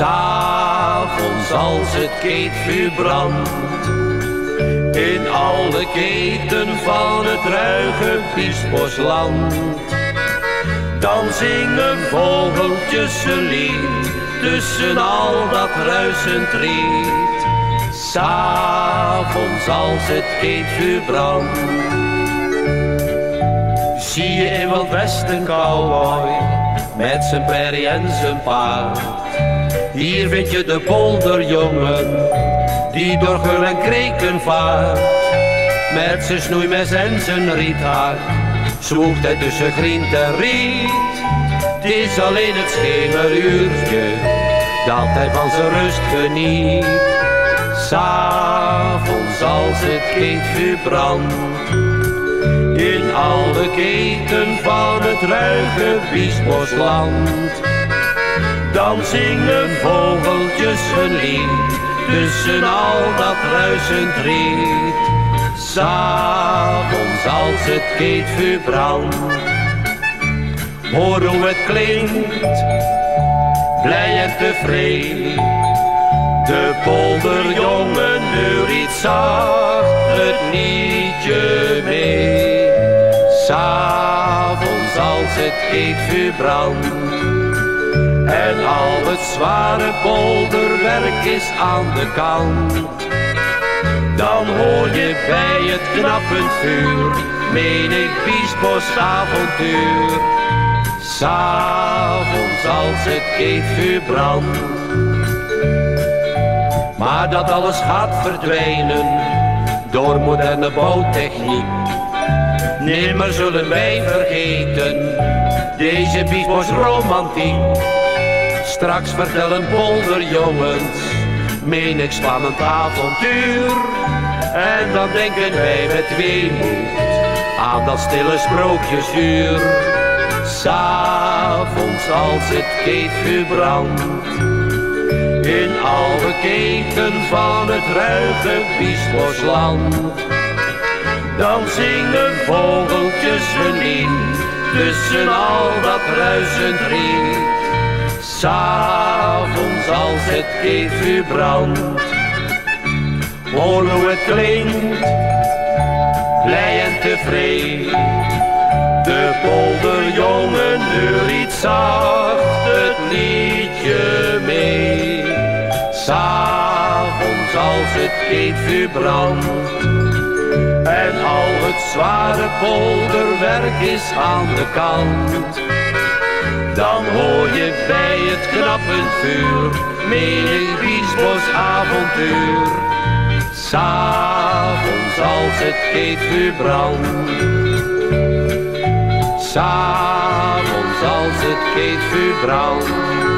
S'avonds als het keetvuur brandt, in alle keten van het ruige Biesbosland, dan zingen vogeltjes een lied tussen al dat ruisend riet. S'avonds als het keetvuur brandt, zie je in Wild West een cowboy met zijn perrie en zijn paard. Hier vind je de polderjongen die door geul en kreken vaart. Met zijn snoeimes en zijn riethak zwoegt hij tussen griend en riet. Het is alleen het schemeruurtje dat hij van zijn rust geniet. S'avonds als het keetvuur brandt, in alle keten van het ruige Biesbosland, dan zingen vogeltjes een lied tussen al dat ruisend riet. S'avonds als het keetvuur brandt, hoor hoe het klinkt, blij en tevreden. De polderjongen neuriet zacht het liedje mee. S'avonds als het keetvuur brandt en al het zware polderwerk is aan de kant, dan hoor je bij het knappend vuur menig Biesbosavontuur. S'avonds als het keetvuur brandt, maar dat alles gaat verdwijnen door moderne bouwtechniek. Nimmer zullen wij vergeten deze Biesbosromantiek. Straks vertellen polderjongens menig spannend avontuur, en dan denken wij met weemoed aan dat stille sprookjesuur. S'avonds als het keetvuur brandt, in alle keten van het ruige Biesbosland, dan zingen vogeltjes een lied tussen al dat ruisend riet. S'avonds als het keetvuur brandt, hoor hoe het klinkt, blij en tevreden. De polderjongen neuriet zacht het liedje mee. S'avonds als het keetvuur brandt en al het zware polderwerk is aan de kant, dan hoor je bij het knappend vuur menig Biesbosavontuur. S'avonds als het keetvuur brandt, s'avonds als het keetvuur brandt.